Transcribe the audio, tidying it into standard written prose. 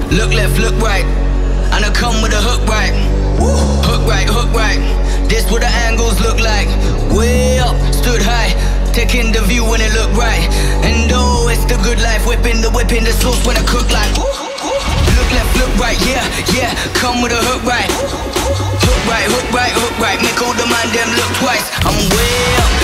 Look left, look right, and I come with a hook right. Hook right, hook right. This what the angles look like. Way up, stood high, taking the view when it look right. And oh, it's the good life, whipping the sauce when I cook like. Look left, look right, yeah, yeah. Come with a hook right. Hook right, hook right, hook right. Make all the man them look twice. I'm way up.